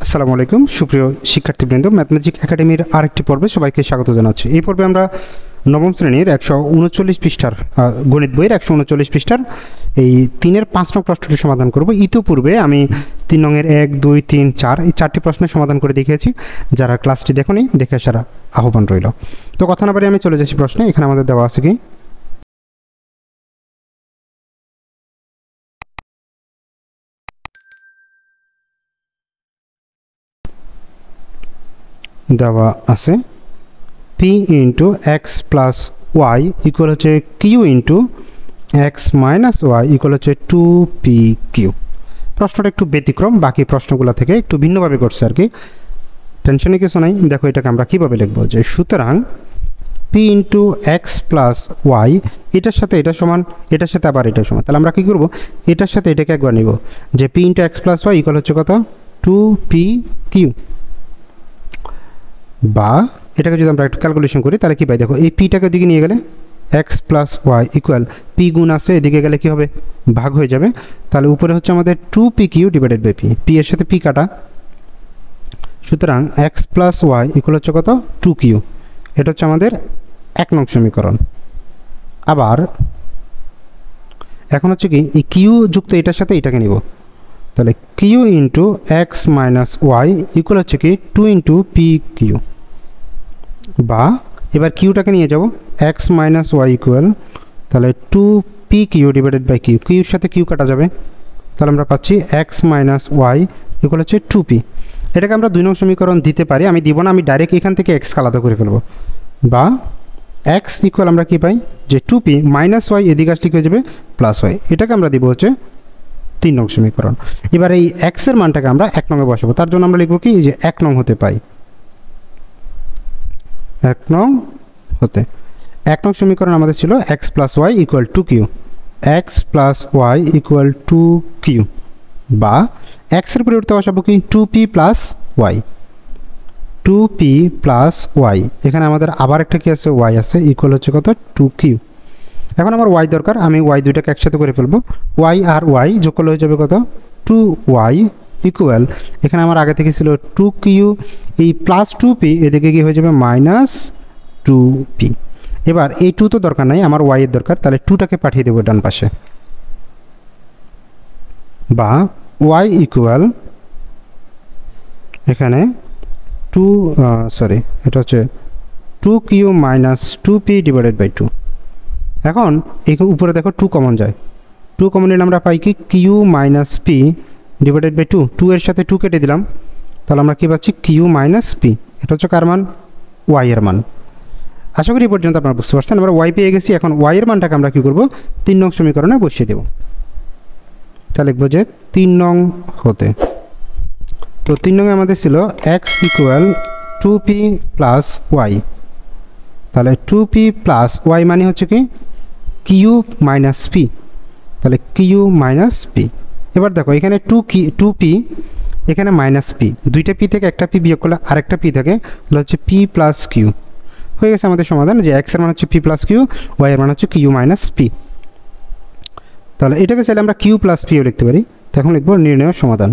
আসসালামু আলাইকুম সুপ্রিয় শিক্ষার্থীবৃন্দ, ম্যাথমেটিক একাডেমির আরেকটি পর্বে সবাইকে স্বাগত জানাচ্ছি। এই পর্বে আমরা নবম শ্রেণীর 139 পৃষ্ঠার গণিত বইয়ের 139 পৃষ্ঠার এই 3-এর 5 নং প্রশ্নটি সমাধান করব। ইতিপূর্বে আমি 3 নংয়ের 1, 2, 3, 4 এই 4টি প্রশ্নের সমাধান করে দেখিয়েছি। যারা ক্লাসটি দেখোনি দেখে আসার আহ্বান রইল। তো কথা না বাড়িয়ে আমি চলে যাচ্ছি প্রশ্নে। এখানে আমাদের দেওয়া আছে কি, দেওয়া আছে p into x plus y equal হচ্ছে q into x minus y equal হচ্ছে 2pq। প্রশ্নটা একটু ব্যতিক্রম, বাকি প্রশ্নগুলো থেকে একটু ভিন্নভাবে করছে আর কি। টেনশনে কিছু নাই। দেখো এটাকে আমরা কীভাবে লিখবো, যে সুতরাং p into x plus y এটার সাথে এটা সমান, এটার সাথে আবার এটা সমান। তাহলে আমরা কী করবো, এটার সাথে এটাকে একবার নিব, যে p into x plus y equal হচ্ছে কত, 2pq। বা এটাকে যদি আমরা একটু ক্যালকুলেশন করি তাহলে কি পাই, দেখো এই পিটাকে দিকে নিয়ে গেলে x plus y equal p গুণ আছে, এদিকে গেলে কি হবে, ভাগ হয়ে যাবে। তাহলে উপরে হচ্ছে আমাদের 2pq ডিভাইডেড বাই পি এর সাথে পি কাটা। সুতরাং এক্স প্লাস ওয়াই ইকুয়াল হচ্ছে কত, 2q। এটা হচ্ছে আমাদের 1 নং সমীকরণ। আবার এখন হচ্ছে কি, এই কিউ যুক্ত এটার সাথে এটাকে নিব, তাহলে q into x minus y equal হচ্ছে কি 2 ইন্টু pq। বা এবার কিউটাকে নিয়ে যাব, এক্স মাইনাস ওয়াই ইকুয়াল তাহলে 2pq ডিভাইডেড বাই কিউ, কিউর সাথে কিউ কাটা যাবে। তাহলে আমরা পাচ্ছি এক্স মাইনাস ওয়াই ইকুয়াল হচ্ছে 2p। এটাকে আমরা 2 নং সমীকরণ দিতে পারি, আমি দিব না, আমি ডাইরেক্ট এখান থেকে এক্স আলাদা করে ফেলবো। বা এক্স ইকুয়াল আমরা কি পাই, যে 2p মাইনাস ওয়াই এদিকে আসলে হয়ে যাবে প্লাস ওয়াই। এটাকে আমরা দিব হচ্ছে 3 নং সমীকরণ। এবার এই এক্সের মানটাকে আমরা 1 নংয়ে বসাবো। তার জন্য আমরা লিখব কি, যে 1 নং হতে পাই, 1 নং হতে 1 নং সমীকরণ আমাদের ছিল x plus y equal 2q, x plus y equal 2q। বা এক্সের পরিবর্তে বসাবো কি 2p plus Y, 2p plus Y. এখানে আমাদের আবার একটা কি আছে, ওয়াই আছে, ইকুয়াল হচ্ছে কত, 2q। এখন আমার ওয়াই দরকার, আমি ওয়াই দুইটাকে একসাথে করে ফেলবো। ওয়াই আর ওয়াই যোগ করলে হয়ে যাবে কত, 2y ইকুয়াল, এখানে আমার আগে থেকে ছিল 2q, এই প্লাস 2p এদিকে কি হয়ে যাবে মাইনাস 2p। এবার এই 2 তো দরকার নাই, আমার ওয়াই এর দরকার, তাহলে 2টাকে পাঠিয়ে দেবো ডান পাশে। বা ওয়াই ইকুয়াল এখানে এটা হচ্ছে 2q minus 2p divided by 2। এখন এই উপরে দেখো 2 কমন যায়, 2 কমন নিলে আমরা পাই কি q minus p divided by 2 এর সাথে 2 কেটে দিলাম, তাহলে আমরা কী পাচ্ছি কিউ মাইনাস পি। এটা হচ্ছে কার মান, ওয়াই এর মান। আশা করি এই পর্যন্ত আপনারা বুঝতে পারছেন। আমরা ওয়াই পেয়ে গেছি, এখন ওয়াই এর মানটাকে আমরা কী করবো, 3 নং সমীকরণে বসিয়ে দেব। তাহলে লিখবো যে 3 নং হতে, তো 3 নংয়ে আমাদের ছিল x equal 2p plus Y. তাহলে 2p প্লাস ওয়াই মানে হচ্ছে কি কিউ মাইনাস পি, তাহলে কিউ মাইনাস পি। এবার দেখো এখানে 2p এখানে মাইনাস পি, দুইটা পি থেকে একটা পি বিয়োগ করলে আরেকটা পি থাকে, তাহলে হচ্ছে পি প্লাস কিউ। হয়ে গেছে আমাদের সমাধান, যে এক্সের মান হচ্ছে পি প্লাস কিউ, ওয়াই এর মান হচ্ছে কিউ মাইনাস পি। তাহলে এটাকে চাইলে আমরা কিউ প্লাস পিও লিখতে পারি। তখন লিখবো নির্ণয় সমাধান।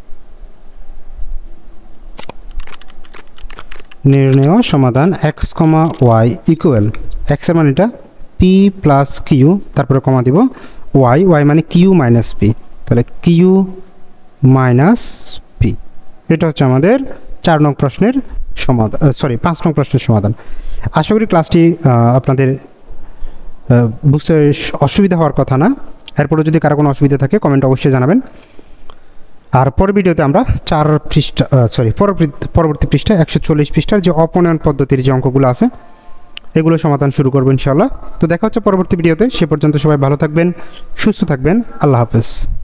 নির্ণয় সমাধান এক্স কমা ওয়াই ইকুয়াল, এক্সের মান এটা পি প্লাস কিউ, তারপরে কমা দিব ওয়াই, ওয়াই মানে কিউ মাইনাস পি, তাহলে কিউ মাইনাস পি। এটা হচ্ছে আমাদের 4 নং প্রশ্নের সমাধান, 5 নং প্রশ্নের সমাধান। আশা করি ক্লাসটি আপনাদের বুঝতে অসুবিধা হওয়ার কথা না। এরপরে যদি কারো কোনো অসুবিধা থাকে কমেন্ট অবশ্যই জানাবেন। আর পরের ভিডিওতে আমরা পরবর্তী পৃষ্ঠা 140 পৃষ্ঠার যে অপনয়ন পদ্ধতির যে অঙ্কগুলো আছে এগুলো সমাধান শুরু করবো ইনশাআল্লাহ। তো দেখা হচ্ছে পরবর্তী ভিডিওতে। সে পর্যন্ত সবাই ভালো থাকবেন, সুস্থ থাকবেন। আল্লাহ হাফেজ।